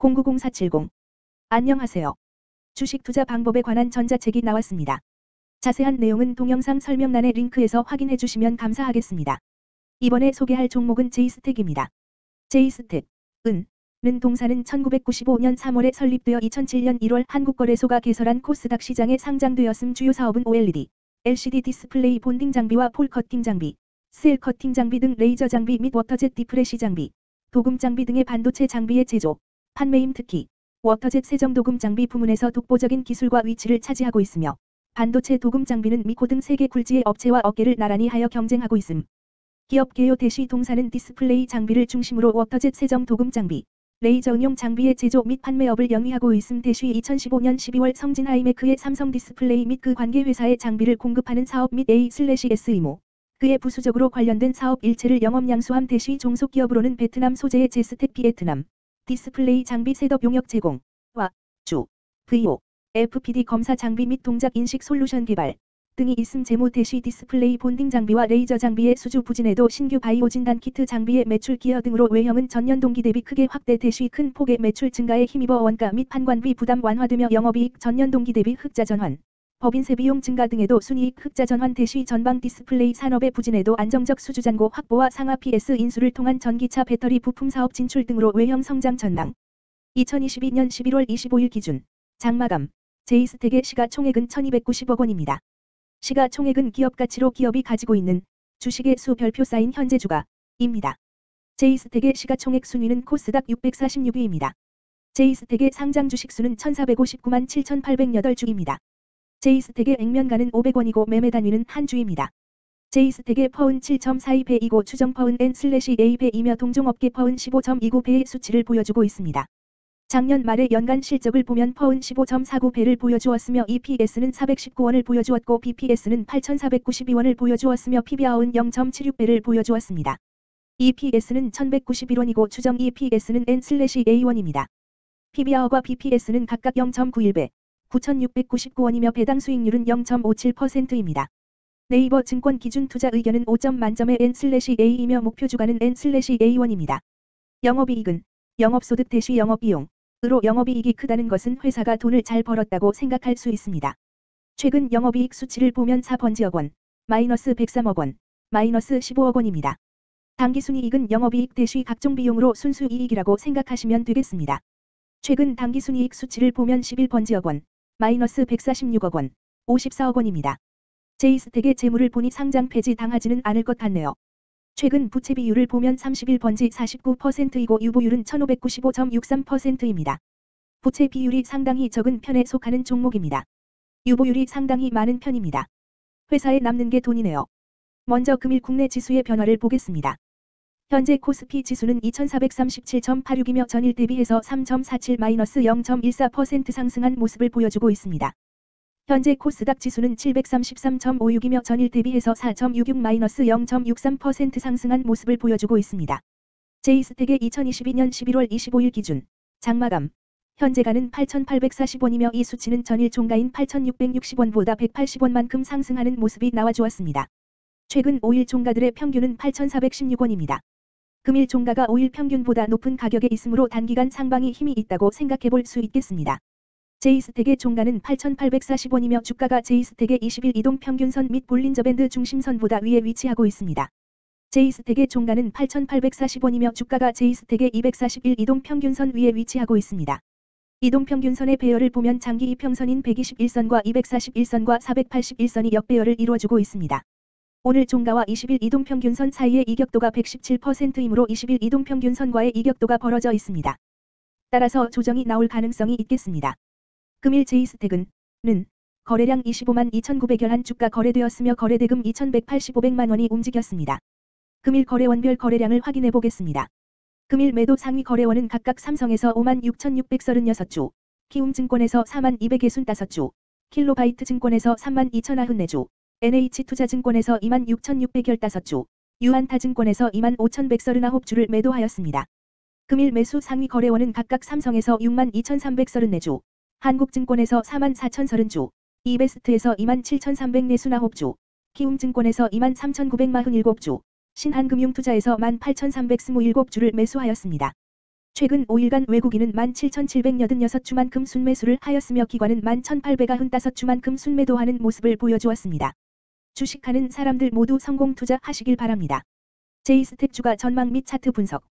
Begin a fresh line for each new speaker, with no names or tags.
090470. 안녕하세요. 주식 투자 방법에 관한 전자책이 나왔습니다. 자세한 내용은 동영상 설명란의 링크에서 확인해 주시면 감사하겠습니다. 이번에 소개할 종목은 제이스택입니다. 제이스택, 는 동사는 1995년 3월에 설립되어 2007년 1월 한국거래소가 개설한 코스닥 시장에 상장되었음. 주요 사업은 OLED, LCD 디스플레이 본딩 장비와 폴 커팅 장비, 셀 커팅 장비 등 레이저 장비 및 워터젯 디프레시 장비, 도금 장비 등의 반도체 장비의 제조, 판매임. 특히 워터젯 세정 도금 장비 부문에서 독보적인 기술과 위치를 차지하고 있으며 반도체 도금 장비는 미코 등 세계 굴지의 업체와 어깨를 나란히 하여 경쟁하고 있음. 기업 개요 대시 동사는 디스플레이 장비를 중심으로 워터젯 세정 도금 장비, 레이저 응용 장비의 제조 및 판매업을 영위하고 있음. 대시 2015년 12월 성진 하이메크의 삼성 디스플레이 및 그 관계 회사의 장비를 공급하는 사업 및 A/S 의무, 그에 부수적으로 관련된 사업 일체를 영업 양수함. 대시 종속 기업으로는 베트남 소재의 제스텍 비에트남, 디스플레이 장비 셋업 용역 제공, 와, 주, VO, FPD 검사 장비 및 동작 인식 솔루션 개발 등이 있음. 재무 대시 디스플레이 본딩 장비와 레이저 장비의 수주 부진에도 신규 바이오 진단 키트 장비의 매출 기여 등으로 외형은 전년 동기 대비 크게 확대. 대시 큰 폭의 매출 증가에 힘입어 원가 및 판관비 부담 완화되며 영업이익 전년 동기 대비 흑자 전환, 법인세 비용 증가 등에도 순이익 흑자 전환. 대시 전방 디스플레이 산업의 부진에도 안정적 수주 잔고 확보와 상하 PS 인수를 통한 전기차 배터리 부품 사업 진출 등으로 외형 성장 전망. 2022년 11월 25일 기준 장마감 제이스택의 시가총액은 1290억 원입니다. 시가총액은 기업가치로 기업이 가지고 있는 주식의 수 별표 쌓인 현재 주가입니다. 제이스택의 시가총액 순위는 코스닥 646위입니다. 제이스택의 상장 주식수는 1459만 7808주입니다. 제이스택의 액면가는 500원이고 매매 단위는 한 주입니다. 제이스택의 퍼은 7.42배이고 추정 퍼은 N/A배이며 동종업계 퍼은 15.29배의 수치를 보여주고 있습니다. 작년 말의 연간 실적을 보면 퍼은 15.49배를 보여주었으며 EPS는 419원을 보여주었고 BPS는 8,492원을 보여주었으며 PBR은 0.76배를 보여주었습니다. EPS는 1,191원이고 추정 EPS는 N/A1입니다. PBR과 BPS는 각각 0.91배, 9,699원이며 배당 수익률은 0.57%입니다. 네이버 증권 기준 투자 의견은 5점 만점의 N/A이며 목표 주가는 N/A1입니다. 영업이익은 영업소득 대시 영업비용 으로 영업이익이 크다는 것은 회사가 돈을 잘 벌었다고 생각할 수 있습니다. 최근 영업이익 수치를 보면 4번지억 원, 마이너스 103억 원, 마이너스 15억 원입니다. 당기순이익은 영업이익 대시 각종 비용으로 순수이익이라고 생각하시면 되겠습니다. 최근 당기순이익 수치를 보면 11번지억 원, 마이너스 146억 원, 54억 원입니다. 제이스택의 재물을 보니 상장 폐지 당하지는 않을 것 같네요. 최근 부채 비율을 보면 31번지 49%이고 유보율은 1595.63%입니다. 부채 비율이 상당히 적은 편에 속하는 종목입니다. 유보율이 상당히 많은 편입니다. 회사에 남는 게 돈이네요. 먼저 금일 국내 지수의 변화를 보겠습니다. 현재 코스피 지수는 2437.86이며 전일 대비해서 3.47-0.14% 상승한 모습을 보여주고 있습니다. 현재 코스닥 지수는 733.56이며 전일 대비해서 4.66-0.63% 상승한 모습을 보여주고 있습니다. 제이스택의 2022년 11월 25일 기준 장마감 현재가는 8,840원이며 이 수치는 전일 종가인 8,660원보다 180원만큼 상승하는 모습이 나와주었습니다. 최근 5일 종가들의 평균은 8,416원입니다. 금일 종가가 5일 평균보다 높은 가격에 있으므로 단기간 상방이 힘이 있다고 생각해볼 수 있겠습니다. 제이스택의 종가는 8,840원이며 주가가 제이스택의 20일 이동 평균선 및 볼린저 밴드 중심선보다 위에 위치하고 있습니다. 제이스택의 종가는 8,840원이며 주가가 제이스택의 241 이동 평균선 위에 위치하고 있습니다. 이동 평균선의 배열을 보면 장기 이평선인 121선과 241선과 481선이 역배열을 이루어주고 있습니다. 오늘 종가와 20일 이동 평균선 사이의 이격도가 117%이므로 20일 이동 평균선과의 이격도가 벌어져 있습니다. 따라서 조정이 나올 가능성이 있겠습니다. 금일 제이스택은 거래량 25만 2,900여한 주가 거래되었으며 거래대금 2,185백만 원이 움직였습니다. 금일 거래원별 거래량을 확인해 보겠습니다. 금일 매도 상위 거래원은 각각 삼성에서 5만 6,636주, 키움증권에서 4만 265주, 킬로바이트 증권에서 3만 2,094주, NH투자증권에서 2만 6,615주, 유한타증권에서 2만 5,139주를 매도하였습니다. 금일 매수 상위 거래원은 각각 삼성에서 6만 2,334주, 한국증권에서 4만 4,030주, 이베스트에서 2만 7,349주, 키움증권에서 2만 3,947주, 신한금융투자에서 1만 8,327주를 매수하였습니다. 최근 5일간 외국인은 17,786주만큼 순매수를 하였으며 기관은 11,895주만큼 순매도하는 모습을 보여주었습니다. 주식하는 사람들 모두 성공 투자하시길 바랍니다. 제이스택 주가 전망 및 차트 분석